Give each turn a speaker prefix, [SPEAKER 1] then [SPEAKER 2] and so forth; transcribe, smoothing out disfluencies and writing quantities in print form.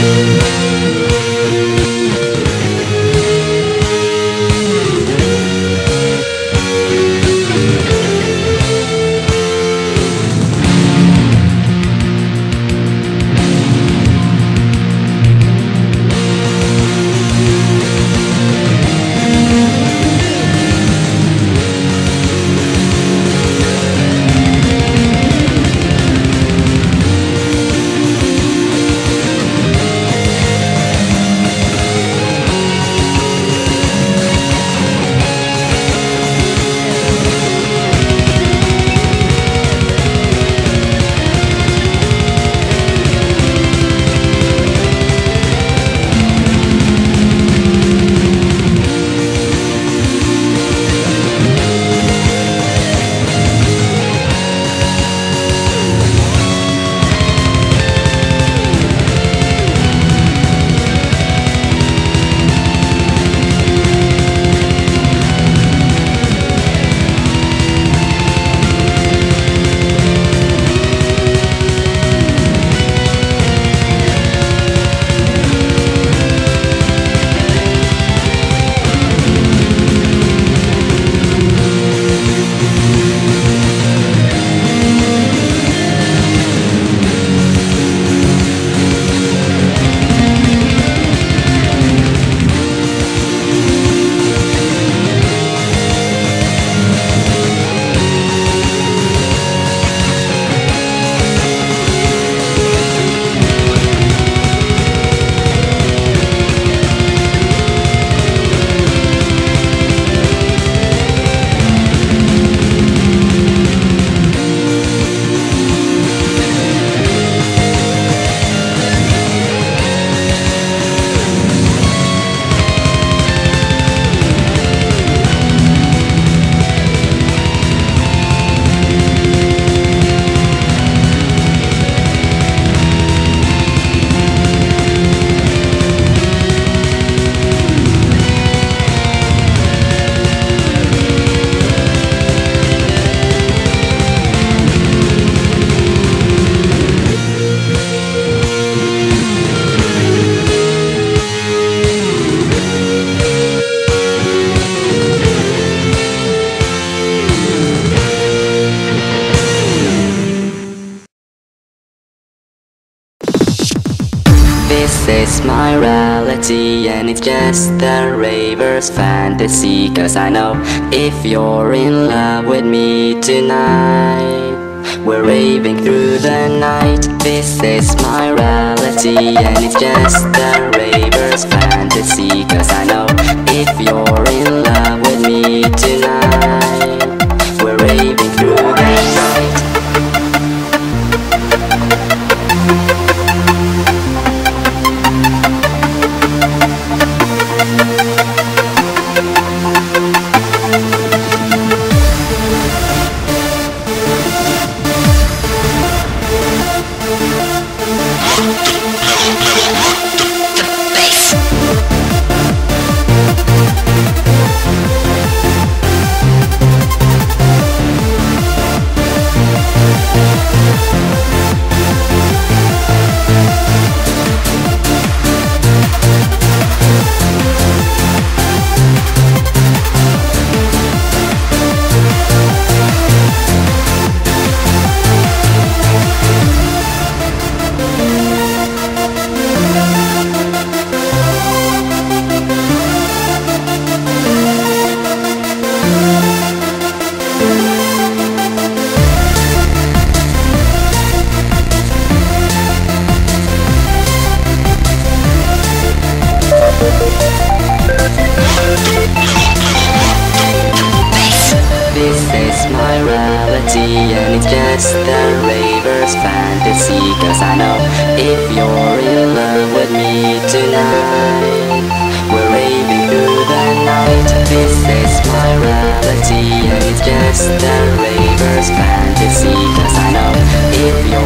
[SPEAKER 1] This is my reality, and it's just a raver's fantasy. Cause I know if you're in love with me tonight, we're raving through the night. This is my reality, and it's just a raver's fantasy. Cause I know if you're in love with me tonight, we're raving through the night. This is my reality, and it's just a raver's fantasy. Cause I know if you're in love with me tonight, we're raving through the night. This is my reality, and it's just a raver's fantasy. Cause I know if you're